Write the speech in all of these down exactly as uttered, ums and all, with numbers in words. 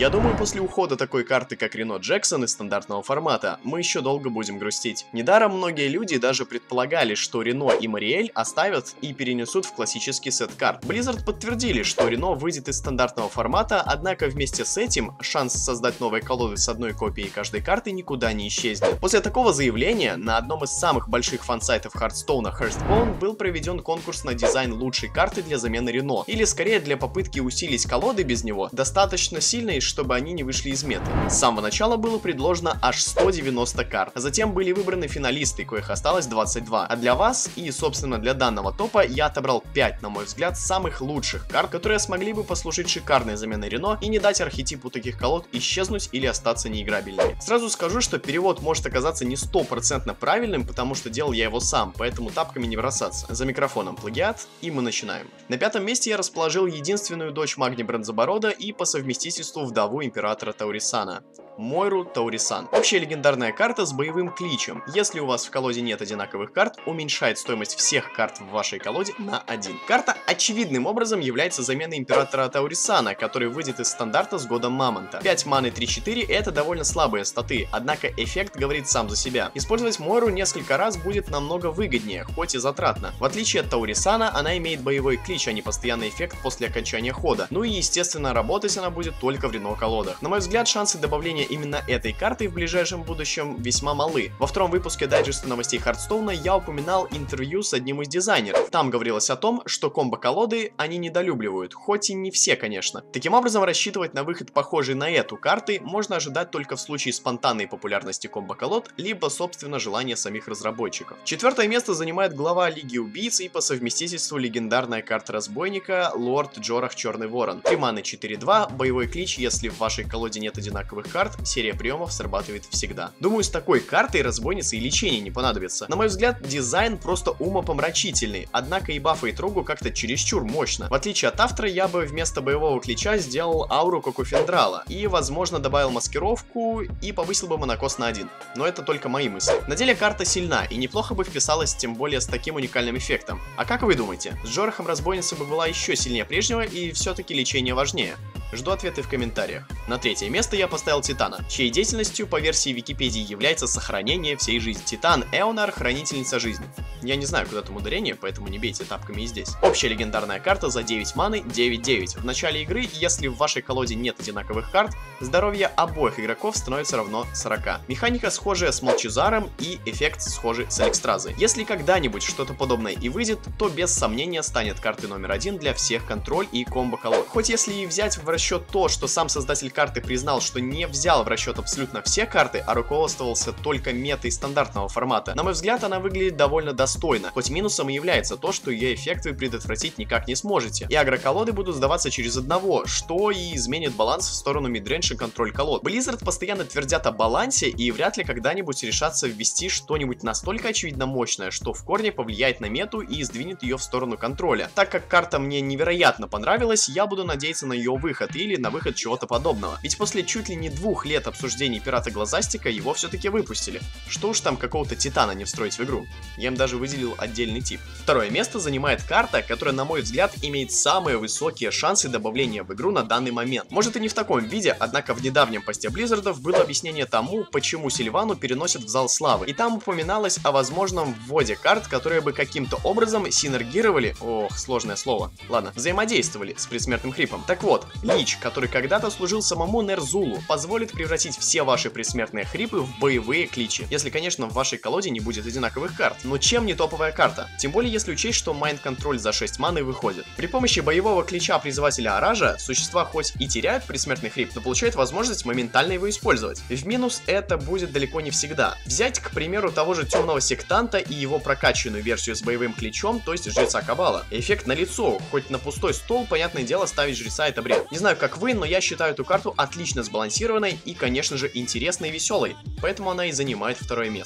Я думаю, после ухода такой карты, как Рено Джексон из стандартного формата, мы еще долго будем грустить. Недаром многие люди даже предполагали, что Рено и Мариэль оставят и перенесут в классический сет карт. Blizzard подтвердили, что Рено выйдет из стандартного формата, однако вместе с этим шанс создать новые колоды с одной копией каждой карты никуда не исчезнет. После такого заявления на одном из самых больших фан-сайтов Хардстоуна Hearthstone был проведен конкурс на дизайн лучшей карты для замены Рено, или скорее для попытки усилить колоды без него достаточно сильной, чтобы они не вышли из меты. С самого начала было предложено аж сто девяносто карт, а затем были выбраны финалисты, коих осталось двадцать два. А для вас и, собственно, для данного топа я отобрал пять, на мой взгляд, самых лучших карт, которые смогли бы послужить шикарной заменой Рено и не дать архетипу таких колод исчезнуть или остаться неиграбельными. Сразу скажу, что перевод может оказаться не стопроцентно правильным, потому что делал я его сам, поэтому тапками не бросаться. За микрофоном плагиат, и мы начинаем. На пятом месте я расположил единственную дочь Магни Бронзоборода и по совместительству вдову императора Таурисана. Мойру Таурисан. Общая легендарная карта с боевым кличем. Если у вас в колоде нет одинаковых карт, уменьшает стоимость всех карт в вашей колоде на один. Карта очевидным образом является заменой императора Таурисана, который выйдет из стандарта с годом Мамонта. пять маны три четыре это довольно слабые статы, однако эффект говорит сам за себя. Использовать Мойру несколько раз будет намного выгоднее, хоть и затратно. В отличие от Таурисана, она имеет боевой клич, а не постоянный эффект после окончания хода. Ну и естественно, работать она будет только в Рено колодах. На мой взгляд, шансы добавления именно этой карты в ближайшем будущем весьма малы. Во втором выпуске дайджеста новостей Хардстоуна я упоминал интервью с одним из дизайнеров. Там говорилось о том, что комбо-колоды они недолюбливают, хоть и не все, конечно. Таким образом, рассчитывать на выход похожий на эту карты можно ожидать только в случае спонтанной популярности комбо-колод, либо, собственно, желания самих разработчиков. Четвертое место занимает глава Лиги Убийц и по совместительству легендарная карта разбойника Лорд Джорах Черный Ворон. три маны четыре два, боевой клич, если в вашей колоде нет одинаковых карт, серия приемов срабатывает всегда. Думаю, с такой картой разбойницы и лечение не понадобится. На мой взгляд, дизайн просто умопомрачительный, однако и бафа и трогу как-то чересчур мощно. В отличие от автора, я бы вместо боевого клича сделал ауру, как у Фендрала, и, возможно, добавил маскировку и повысил бы монокос на один. Но это только мои мысли. На деле карта сильна и неплохо бы вписалась, тем более с таким уникальным эффектом. А как вы думаете? С Джорахом разбойница бы была еще сильнее прежнего, и все-таки лечение важнее? Жду ответы в комментариях. На третье место я поставил Титана, чьей деятельностью по версии Википедии является сохранение всей жизни. Титан Эонар, хранительница жизни. Я не знаю, куда там ударение, поэтому не бейте тапками и здесь. Общая легендарная карта за девять маны девять девять. В начале игры, если в вашей колоде нет одинаковых карт, здоровье обоих игроков становится равно сорока. Механика схожая с Молчазаром и эффект схожий с Алекстразой. Если когда-нибудь что-то подобное и выйдет, то без сомнения станет картой номер один для всех контроль и комбо колод. Хоть если и взять в расчет то, что сам создатель карты признал, что не взял в расчет абсолютно все карты, а руководствовался только метой стандартного формата, на мой взгляд, она выглядит довольно достойно, хоть минусом и является то, что ее эффект вы предотвратить никак не сможете. И агроколоды будут сдаваться через одного, что и изменит баланс в сторону мидрейндж и контроль колод. Blizzard постоянно твердят о балансе и вряд ли когда-нибудь решатся ввести что-нибудь настолько очевидно мощное, что в корне повлияет на мету и сдвинет ее в сторону контроля. Так как карта мне невероятно понравилась, я буду надеяться на ее выход или на выход чего-то подобного. Ведь после чуть ли не двух лет обсуждений Пирата Глазастика его все-таки выпустили. Что уж там какого-то Титана не встроить в игру. Я им даже выделил отдельный тип. Второе место занимает карта, которая, на мой взгляд, имеет самые высокие шансы добавления в игру на данный момент. Может и не в таком виде, однако в недавнем посте Близзардов было объяснение тому, почему Сильвану переносят в Зал Славы. И там упоминалось о возможном вводе карт, которые бы каким-то образом синергировали, ох, сложное слово, ладно, взаимодействовали с предсмертным хрипом. Так вот, Лич, который когда-то служил самому Нерзулу, позволит превратить все ваши предсмертные хрипы в боевые кличи. Если, конечно, в вашей колоде не будет одинаковых карт. Но чем не топовая карта? Тем более, если учесть, что Mind Control за шесть маны выходит. При помощи боевого клича призывателя Аража, существа хоть и теряют предсмертный хрип, но получают возможность моментально его использовать. В минус это будет далеко не всегда. Взять, к примеру, того же Темного Сектанта и его прокачанную версию с боевым кличом, то есть Жреца Кабала. Эффект налицо, хоть на пустой стол, понятное дело, ставить Жреца это бред. Не знаю, как вы, но я считаю эту карту отлично сбалансированной и, конечно же, интересной и веселой, поэтому она и занимает второе место.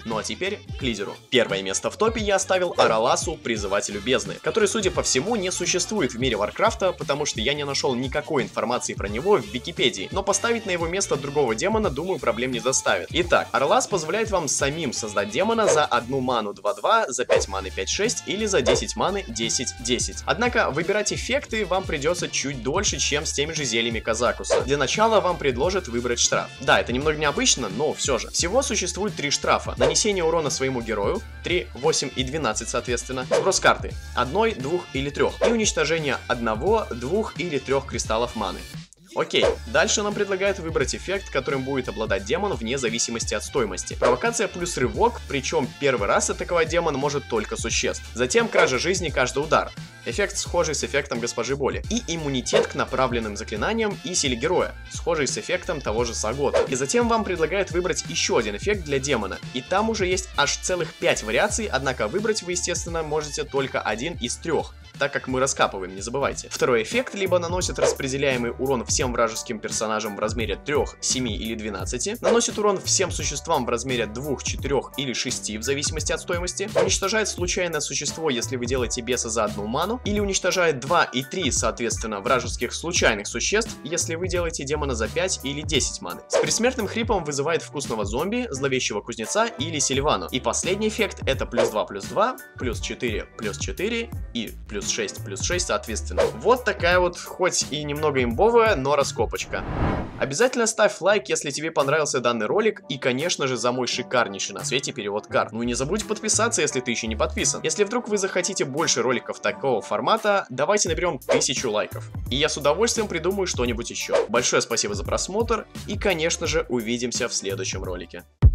Ну а теперь к лидеру. Первое место в топе я оставил Араласу, призывателю бездны, который, судя по всему, не существует в мире Варкрафта, потому что я не нашел никакой информации про него в Википедии, но поставить на его место другого демона, думаю, проблем не доставит. Итак, Аралас позволяет вам самим создать демона за одну ману два-два, за пять маны пять-шесть или за десять маны десять-десять. Однако выбирать эффекты вам придется чуть дольше, чем с теми же зельями Казакуса. Для начала вам предложат выбрать штраф. Да, это немного необычно, но все же. Всего существует три штрафа. Нанесение урона своему герою, три, восемь и двенадцать соответственно. Сброс карты одной, двух или трех. И уничтожение одного, двух или трех кристаллов маны. Окей, дальше нам предлагают выбрать эффект, которым будет обладать демон вне зависимости от стоимости. Провокация плюс рывок, причем первый раз атаковать демон может только существ. Затем кража жизни каждый удар. Эффект схожий с эффектом госпожи боли. И иммунитет к направленным заклинаниям и силе героя, схожий с эффектом того же Сагота. И затем вам предлагают выбрать еще один эффект для демона. И там уже есть аж целых пять вариаций, однако выбрать вы, естественно, можете только один из трех, так как мы раскапываем, не забывайте. Второй эффект либо наносит распределяемый урон всем вражеским персонажам в размере трёх, семи или двенадцати, наносит урон всем существам в размере двух, четырёх или шести, в зависимости от стоимости, уничтожает случайное существо, если вы делаете беса за одну ману, или уничтожает два и три, соответственно, вражеских случайных существ, если вы делаете демона за пять или десять маны. С предсмертным хрипом вызывает вкусного зомби, зловещего кузнеца или Сильвану. И последний эффект это плюс два плюс два, плюс четыре плюс четыре и плюс шесть плюс шесть соответственно. Вот такая вот, хоть и немного имбовая, но раскопочка. Обязательно ставь лайк, если тебе понравился данный ролик, и, конечно же, за мой шикарнейший на свете перевод карт. Ну и не забудь подписаться, если ты еще не подписан. Если вдруг вы захотите больше роликов такого формата, давайте наберем тысячу лайков. И я с удовольствием придумаю что-нибудь еще. Большое спасибо за просмотр, и, конечно же, увидимся в следующем ролике.